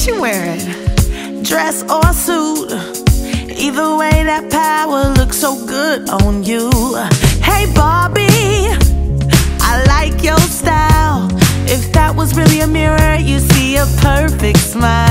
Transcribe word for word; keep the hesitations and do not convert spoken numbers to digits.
What you wearing? Dress or suit? Either way, that power looks so good on you. Hey Barbie, I like your style. If that was really a mirror, you see a perfect smile.